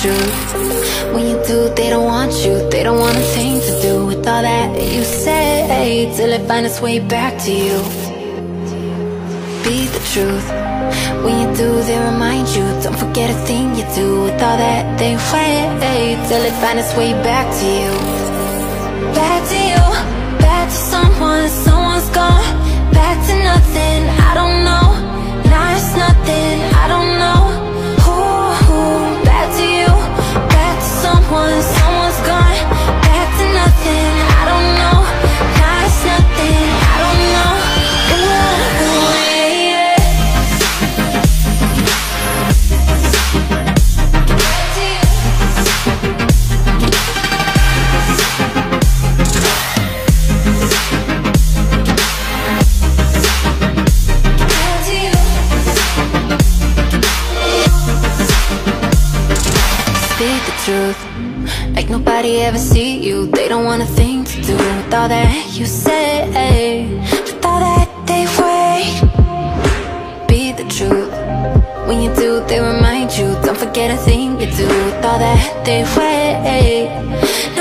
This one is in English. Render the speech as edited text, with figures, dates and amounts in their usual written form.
truth. When you do, they don't want you. They don't want a thing to do with all that you say, till it finds its way back to you. Be the truth. When you do, they remind you. Don't forget a thing you do with all that they wait, till it finds its way back to you. Back to you. Back to someone, someone's gone. Back to nothing, I don't know. Now it's nothing, I don't know. Ooh, back to you. Back to someone, someone's gone. Back to nothing, I don't know. Now it's nothing, I don't know. Ooh, yeah, yeah. Back to you. Speak the truth, like nobody ever see you. They don't want a thing to do with all that you say, with all that they wait. Be the truth. When you do, they remind you. Don't forget a thing you do with all that they wait.